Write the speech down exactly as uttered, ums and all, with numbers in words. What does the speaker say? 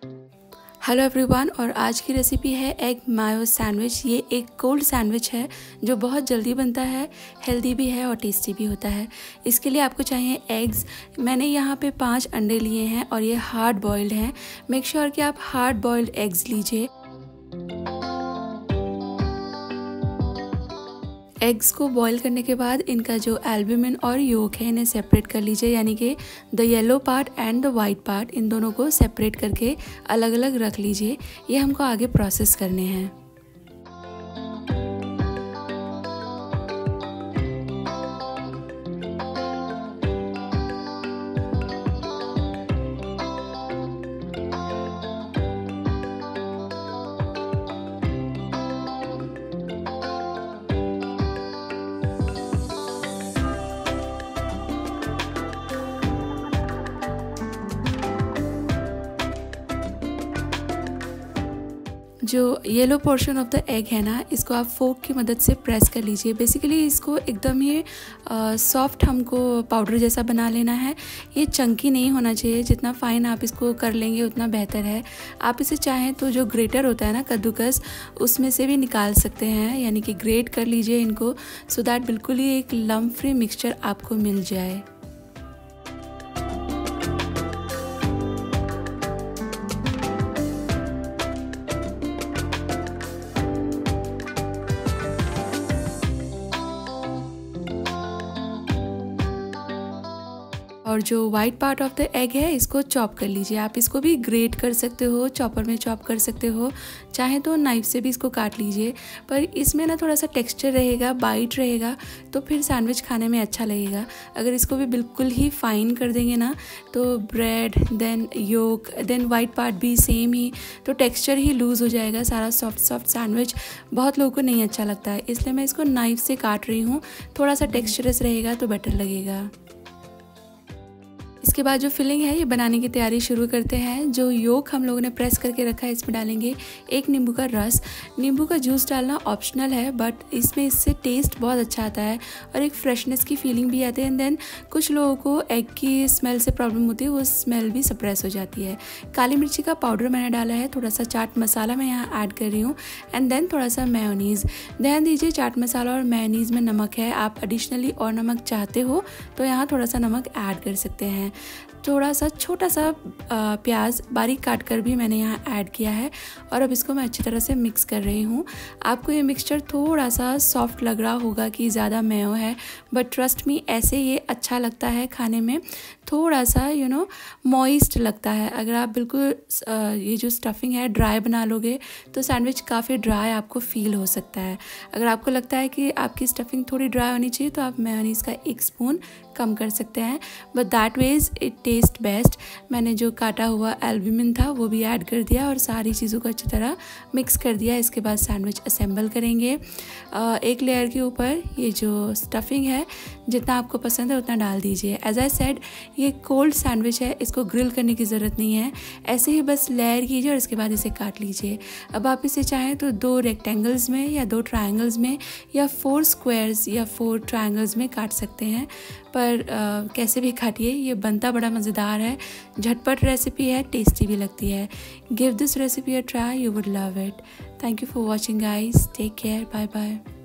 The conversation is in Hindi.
हेलो एवरीवन, और आज की रेसिपी है एग मायो सैंडविच। ये एक कोल्ड सैंडविच है जो बहुत जल्दी बनता है, हेल्दी भी है और टेस्टी भी होता है। इसके लिए आपको चाहिए एग्स। मैंने यहाँ पे पांच अंडे लिए हैं और ये हार्ड बॉइल्ड हैं। मेक श्योर कि आप हार्ड बॉइल्ड एग्स लीजिए। एग्स को बॉईल करने के बाद इनका जो एल्ब्यूमिन और योक है इन्हें सेपरेट कर लीजिए, यानी कि the yellow part and the white part, इन दोनों को सेपरेट करके अलग अलग रख लीजिए। ये हमको आगे प्रोसेस करने हैं। जो yellow portion of the egg है ना, इसको आप फोक की मदद से प्रेस कर लीजिए। बेसिकली इसको एकदम ही सॉफ्ट हमको पाउडर जैसा बना लेना है। ये चंकी नहीं होना चाहिए। जितना फाइन आप इसको कर लेंगे उतना बेहतर है। आप इसे चाहें तो जो ग्रेटर होता है ना, कद्दूकस, उसमें से भी निकाल सकते हैं, यानी कि ग्रेट कर लीजिए इनको, सो दैट बिल्कुल ही एक लम्प फ्री मिक्सचर आपको मिल जाए। और जो white part of the egg है इसको चॉप कर लीजिए। आप इसको भी ग्रेट कर सकते हो, चॉपर में चॉप कर सकते हो, चाहे तो नाइफ से भी इसको काट लीजिए। पर इसमें ना थोड़ा सा टेक्सचर रहेगा, बाइट रहेगा, तो फिर सैंडविच खाने में अच्छा लगेगा। अगर इसको भी बिल्कुल ही फाइन कर देंगे ना, तो bread then yolk then white part भी सेम ही, तो टेक्सचर ही लूज़ हो जाएगा। सारा सॉफ्ट सॉफ्ट सैंडविच बहुत लोगों को नहीं अच्छा लगता है, इसलिए मैं इसको नाइफ से काट रही हूँ। थोड़ा सा टेक्सचरस रहेगा तो बेटर लगेगा। इसके बाद जो फिलिंग है ये बनाने की तैयारी शुरू करते हैं। जो योक हम लोगों ने प्रेस करके रखा है इसमें डालेंगे एक नींबू का रस। नींबू का जूस डालना ऑप्शनल है, बट इसमें इससे टेस्ट बहुत अच्छा आता है और एक फ्रेशनेस की फीलिंग भी आती है। एंड देन कुछ लोगों को एग की स्मेल से प्रॉब्लम होती है, वो स्मेल भी सप्रेस हो जाती है। काली मिर्ची का पाउडर मैंने डाला है, थोड़ा सा चाट मसाला मैं यहाँ ऐड कर रही हूँ, एंड देन थोड़ा सा मेयोनीज़। ध्यान दीजिए चाट मसाला और मेयोनीज़ में नमक है। आप एडिशनली और नमक चाहते हो तो यहाँ थोड़ा सा नमक ऐड कर सकते हैं। थोड़ा सा छोटा सा प्याज बारीक काट कर भी मैंने यहाँ ऐड किया है और अब इसको मैं अच्छी तरह से मिक्स कर रही हूँ। आपको ये मिक्सचर थोड़ा सा सॉफ्ट लग रहा होगा कि ज़्यादा मेयो है, बट ट्रस्ट मी ऐसे ये अच्छा लगता है खाने में। थोड़ा सा यू नो मॉइस्ट लगता है। अगर आप बिल्कुल ये जो स्टफिंग है ड्राई बना लोगे तो सैंडविच काफ़ी ड्राई आपको फील हो सकता है। अगर आपको लगता है कि आपकी स्टफिंग थोड़ी ड्राई होनी चाहिए तो आप मेयोनीज़ का एक स्पून कम कर सकते हैं, but that ways it taste best. मैंने जो काटा हुआ एल्ब्यूमिन था वो भी ऐड कर दिया और सारी चीज़ों को अच्छी तरह मिक्स कर दिया। इसके बाद सैंडविच असेंबल करेंगे। एक लेयर के ऊपर ये जो स्टफिंग है जितना आपको पसंद है उतना डाल दीजिए। एज आई सेड ये कोल्ड सैंडविच है, इसको ग्रिल करने की ज़रूरत नहीं है, ऐसे ही बस लेयर कीजिए और इसके बाद इसे काट लीजिए। अब आप इसे चाहें तो दो रेक्टेंगल्स में या दो ट्रायंगल्स में या फोर स्क्वायर्स या फोर ट्रायंगल्स में काट सकते हैं, पर आ, कैसे भी काटिए, ये बनता बड़ा मज़ेदार है। झटपट रेसिपी है, टेस्टी भी लगती है। Give this recipe a try, you would love it. Thank you for watching guys, take care, bye bye.